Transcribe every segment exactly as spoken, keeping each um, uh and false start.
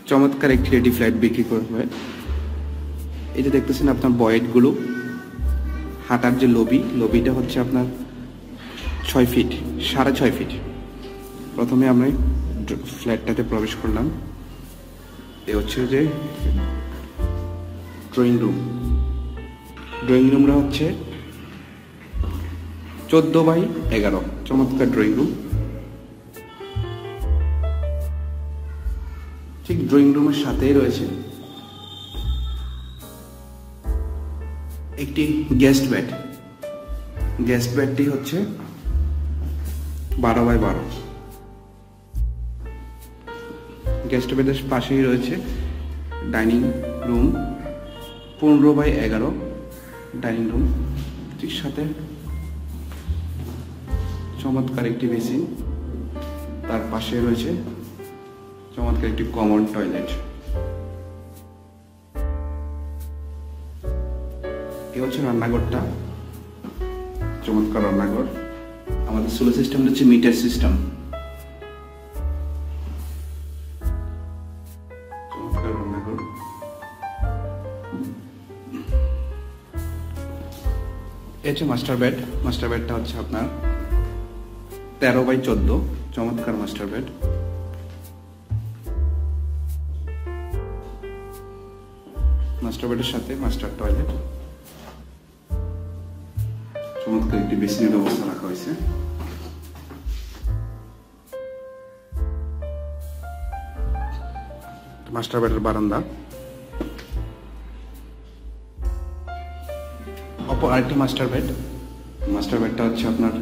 চমৎকার একটি ready flat বিক্রি করবে। এই যে দেখতেছেন আপনার বয়েডগুলো, হাঁটার যে লবি, লবিটা হচ্ছে আপনার ছয় ফিট, সাড়ে ছয় ফিট। প্রথমে আমরা ফ্ল্যাটটাতে প্রবেশ করলাম। এ হচ্ছে যে ড্রয়িং রুম। ড্রয়িং রুমটা হচ্ছে চোদ্দ বাই এগারো, চমৎকার ড্রয়িং রুম। ঠিক ড্রয়িং রুমের সাথেই রয়েছে একটি গেস্ট বেড। গেস্ট বেডটি হচ্ছে বারো বাই বারো। গেস্ট বেডের পাশেই রয়েছে ডাইনিং রুম, পনেরো বাই এগারো ডাইনিং রুম। ঠিক সাথে চমৎকার একটি বেসিন, তার পাশে রয়েছে চমৎকার একটি কমন টয়লেট। এই হচ্ছে রান্নাঘরটা, চমৎকার রান্নাঘর। আমাদের সোলার সিস্টেম হচ্ছে মিটার সিস্টেম। চমৎকার রান্নাঘর। এই হচ্ছে মাস্টার বেড। মাস্টার বেডটা হচ্ছে আপনার তেরো বাই চোদ্দ, চমৎকার মাস্টার বেড। মাস্টার বেডের সাথে মাস্টার টয়লেট, চমৎকার একটি বেসিনের ব্যবস্থা রাখা হয়েছে। মাস্টার বেডের বারান্দা। অপর আরেকটি মাস্টার বেড। মাস্টার বেডটা হচ্ছে আপনার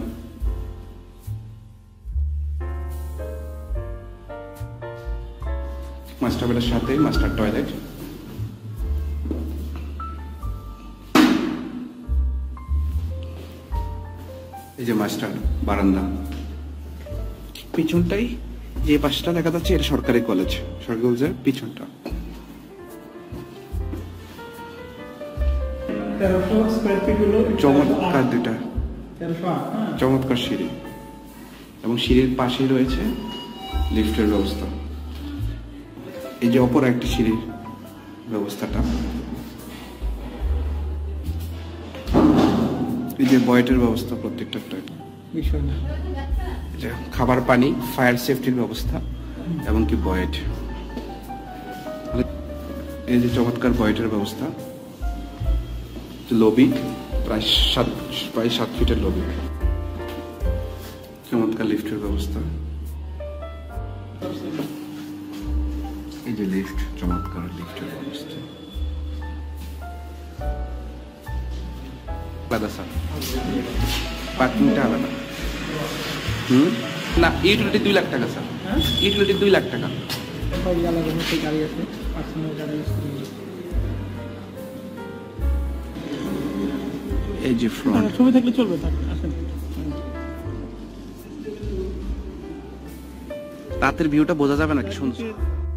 মাস্টার বেডের সাথে মাস্টার টয়লেট। এই যে মাস্টার বারান্দা। পিছনটাই যে পাশটা দেখা যাচ্ছে এটা সরকারি কলেজ, সরকারি কলেজের পিছনটা। চমৎকার দুটা চমৎকার সিঁড়ি, এবং সিঁড়ির পাশে রয়েছে লিফটের ব্যবস্থা। এই যে অপর একটি সিঁড়ির ব্যবস্থাটা, এই যে বয়েটের ব্যবস্থা প্রত্যেকটা বিষয় না, যে খাবার পানি, ফায়ার সেফটির ব্যবস্থা এবং কি বয়েট। এই যে চমৎকার বয়েটের ব্যবস্থা। লবি প্রায় সাত প্রায় সাত ফিটের লবি, চমৎকার লিফটের ব্যবস্থা। এই যে লিফট, চমৎকার লিফটের ব্যবস্থা। আলাদা স্যার, পার্কিংটা আলাদা। হুম না, ইউটিলিটি দুই লাখ টাকা স্যার, ইউটিলিটি দুই লাখ টাকা। এই যে ফ্রন্ট, ছবি থাকলে চলবে। রাতের ভিউটা বোঝা যাবে নাকি সুন্দর।